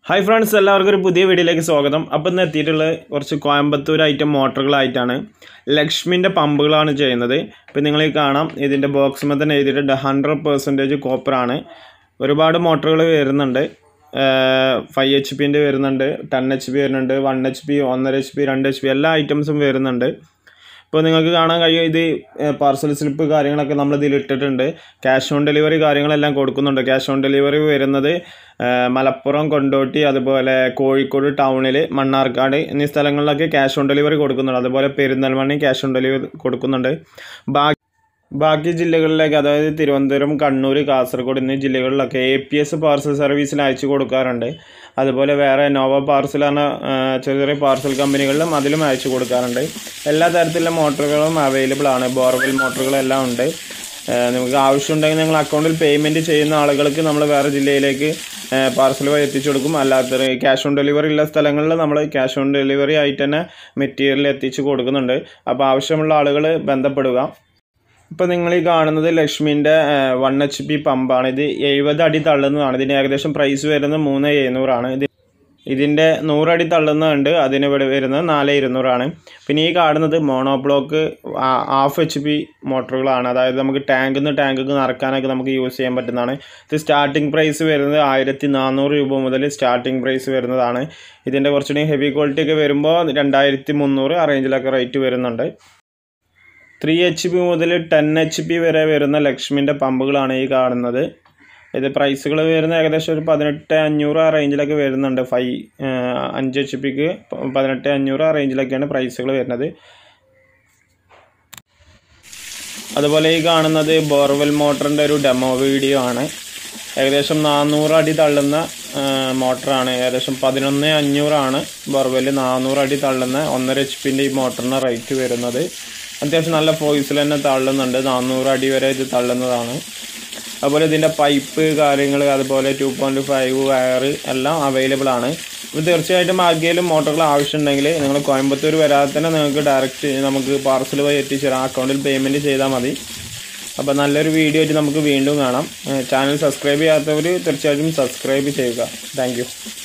Hi friends, എല്ലാവർക്കും പുതിയ വീഡിയോയിലേക്ക് സ്വാഗതം. അപ്പോൾ ഇന്ന് എത്തിയിട്ടുള്ള കുറച്ച് കോയമ്പത്തൂർ ഐറ്റം മോട്ടറുകളായിട്ടാണ്. ലക്ഷ്മിന്റെ പമ്പുകളാണ് ചെയ്യുന്നത്. ഇപ്പോൾ നിങ്ങൾ കാണാം ഇതിന്റെ ബോക്സിൽ തന്നെ എഴുതിയിട്ടുണ്ട് 100% കോപ്പർ ആണ്. ഒരുപാട് മോട്ടറുകൾ വരുന്നുണ്ട്. 5 HP ന്റെ വരുന്നുണ്ട്, 10 HP വരുന്നുണ്ട്, 1 HP, 1.5 HP, 2 HP എല്ലാ ഐറ്റംസും വരുന്നുണ്ട്. ഇപ്പോൾ നിങ്ങൾക്ക് കാണാൻ കഴിയും ഇത് പാർസൽ സ്ലിപ്പ് കാര്യങ്ങളൊക്കെ നമ്മൾ ഇതിൽ ഇട്ടിട്ടുണ്ട്. ക്യാഷ് ഓൺ ഡെലിവറി കാര്യങ്ങളെല്ലാം കൊടുക്കുന്നുണ്ട്. ക്യാഷ് ഓൺ ഡെലിവറി വരുന്നത് മലപ്പുറം, കൊണ്ടോട്ടി, അതുപോലെ കോഴിക്കോട് ടൗണിൽ, മണ്ണാർക്കാട് എന്നീ സ്ഥലങ്ങളിലൊക്കെ ക്യാഷ് ഓൺ ഡെലിവറി കൊടുക്കുന്നുണ്ട്. അതുപോലെ പെരിന്തൽമണ്ണ ക്യാഷ് ഓൺ ഡെലിവറി കൊടുക്കുന്നുണ്ട്. ബാക്കി ജില്ലകളിലേക്ക്, അതായത് തിരുവനന്തപുരം, കണ്ണൂർ, കാസർഗോഡ് എന്നീ ജില്ലകളിലൊക്കെ APS പാർസൽ സർവീസിൽ അയച്ചു കൊടുക്കാറുണ്ട്. അതുപോലെ വേറെ നോവ പാർസൽ എന്ന ചെറിയ ചെറിയ പാർസൽ കമ്പനികളിലും അതിലും അയച്ചു കൊടുക്കാറുണ്ട്. എല്ലാ തരത്തിലുള്ള മോട്ടറുകളും അവൈലബിൾ ആണ്. ബോർവെൽ മോട്ടറുകളെല്ലാം ഉണ്ട്. നിങ്ങൾക്ക് ആവശ്യമുണ്ടെങ്കിൽ നിങ്ങൾ അക്കൗണ്ടിൽ പേയ്മെൻറ്റ് ചെയ്യുന്ന ആളുകൾക്ക് നമ്മൾ വേറെ ജില്ലയിലേക്ക് പാർസൽ വഴി എത്തിച്ചു കൊടുക്കും. അല്ലാത്ത ക്യാഷ് ഓൺ ഡെലിവറി ഉള്ള സ്ഥലങ്ങളിൽ നമ്മൾ ക്യാഷ് ഓൺ ഡെലിവറി ആയിട്ട് തന്നെ മെറ്റീരിയൽ എത്തിച്ചു കൊടുക്കുന്നുണ്ട്. അപ്പോൾ ആവശ്യമുള്ള ആളുകൾ ബന്ധപ്പെടുക. ഇപ്പോൾ നിങ്ങൾ ഈ കാണുന്നത് ലക്ഷ്മിൻ്റെ 1 HP പമ്പാണ്. ഇത് 70 അടി തള്ളുന്നതാണ്. ഇതിന് ഏകദേശം പ്രൈസ് വരുന്നത് 3700 ഇതിൻ്റെ 100 അടി തള്ളുന്നുണ്ട്. അതിന് ഇവിടെ വരുന്നത് 4200 പിന്നെ ഈ കാണുന്നത് മോണോബ്ലോക്ക് 1/2 HP മോട്ടറുകളാണ്. അതായത് നമുക്ക് ടാങ്കിൽ നിന്ന് ടാങ്കിക്ക് നിറക്കാനൊക്കെ നമുക്ക് യൂസ് ചെയ്യാൻ പറ്റുന്നതാണ്. ഇത് സ്റ്റാർട്ടിംഗ് പ്രൈസ് വരുന്നത് 1400 രൂപ മുതൽ സ്റ്റാർട്ടിംഗ് പ്രൈസ് വരുന്നതാണ്. ഇതിൻ്റെ കുറച്ചുകൂടി ഹെവി ക്വാളിറ്റി ഒക്കെ വരുമ്പോൾ 2300 ആ റേഞ്ചിലൊക്കെ റേറ്റ് വരുന്നുണ്ട്. 3 HP മുതൽ 10 HP വരെ വരുന്ന ലക്ഷ്മിൻ്റെ പമ്പുകളാണ് ഈ കാണുന്നത്. ഇത് പ്രൈസുകൾ വരുന്നത് ഏകദേശം ഒരു 18500 ആ റേഞ്ചിലൊക്കെ വരുന്നുണ്ട്. 5 HP 18500 ആ റേഞ്ചിലൊക്കെയാണ് പ്രൈസുകൾ വരുന്നത്. അതുപോലെ ഈ കാണുന്നത് ബോർവെൽ മോട്ടറിൻ്റെ ഒരു ഡെമോ വീഡിയോ ആണ്. ഏകദേശം 400 അടി തള്ളുന്ന മോട്ടറാണ്. ഏകദേശം 11500 ബോർവെൽ 400 അടി തള്ളുന്ന 1.5 HP ഈ മോട്ടറിന് റേറ്റ് വരുന്നത്. അത്യാവശ്യം നല്ല ഫോഴ്സിൽ തന്നെ തള്ളുന്നുണ്ട്. 400 അടി വരെ ഇത് തള്ളുന്നതാണ്. അതുപോലെ ഇതിൻ്റെ പൈപ്പ് കാര്യങ്ങൾ, അതുപോലെ 2.5 വയർ എല്ലാം അവൈലബിൾ ആണ്. അപ്പോൾ തീർച്ചയായിട്ടും ആർക്കെങ്കിലും മോട്ടറുകൾ ആവശ്യമുണ്ടെങ്കിൽ നിങ്ങൾ കോയമ്പത്തൂർ വരാതെ തന്നെ നിങ്ങൾക്ക് ഡയറക്റ്റ് നമുക്ക് പാർസൽ വഴി എത്തിച്ചേരാം. അക്കൗണ്ടിൽ പേയ്മെൻറ്റ് ചെയ്താൽ മതി. അപ്പോൾ നല്ലൊരു വീഡിയോ ആയിട്ട് നമുക്ക് വീണ്ടും കാണാം. ചാനൽ സബ്സ്ക്രൈബ് ചെയ്യാത്തവർ തീർച്ചയായിട്ടും സബ്സ്ക്രൈബ് ചെയ്യുക. താങ്ക്